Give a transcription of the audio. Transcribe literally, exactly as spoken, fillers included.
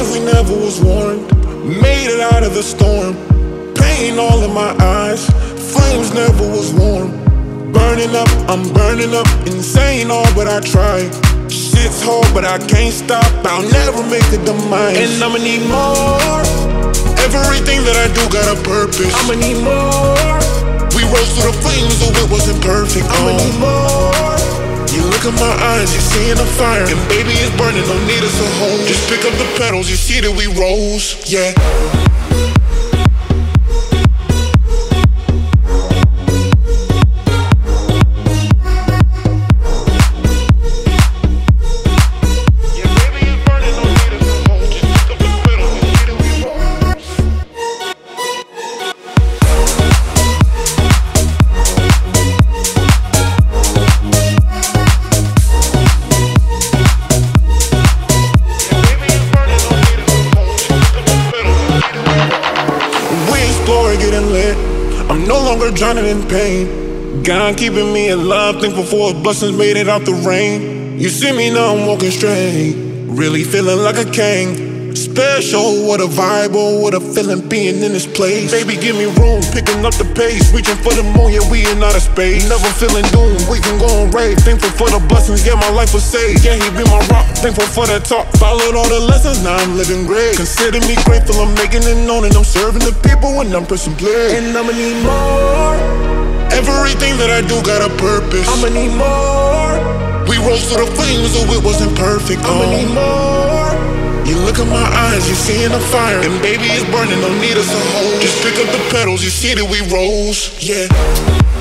we never was warned. Made it out of the storm. Pain all in my eyes. Flames never was warm. Burning up, I'm burning up. Insane all but I try. Shit's hard but I can't stop. I'll never make a demise. And I'ma need more. Everything that I do got a purpose. I'ma need more. We rose through the flames so it wasn't perfect. I'ma need more. You look at my eyes, you seeing the fire. And baby it's burning, don't need us a home. Just pick up the pedals, you see that we rose. Yeah. Getting lit, I'm no longer drowning in pain. God keeping me alive, thankful for his blessings, made it out the rain. You see me now, I'm walking straight, really feeling like a king. Special, what a vibe, oh, what a feeling being in this place. Baby, give me room, picking up the pace, reaching for the moon, yeah, we in outer space. Never feeling doomed, we can go and rave. Thankful for the blessings, yeah, my life was saved. Yeah, he be my rock, thankful for that talk. Followed all the lessons, now I'm living great. Consider me grateful, I'm making it known, and I'm serving the people when I'm pressing play. And I'ma need more. Everything that I do got a purpose. I'ma need more. We rose through the flames, so it wasn't perfect. I'ma oh. need more. You look at my eyes, you seeing the fire. And baby it's burning, don't need us a home. Just pick up the pedals, you see that we rose. Yeah.